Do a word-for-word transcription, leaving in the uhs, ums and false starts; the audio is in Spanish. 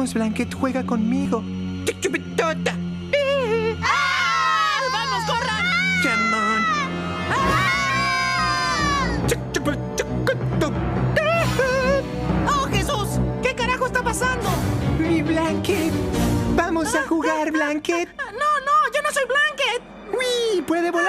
Vamos, Blanket, juega conmigo. ¡Ah! ¡Vamos, corran! Come on. ¡Oh, Jesús! ¿Qué carajo está pasando? Mi Blanket. Vamos a jugar, Blanket. No, no, yo no soy Blanket. ¡Uy! ¡Puede volar!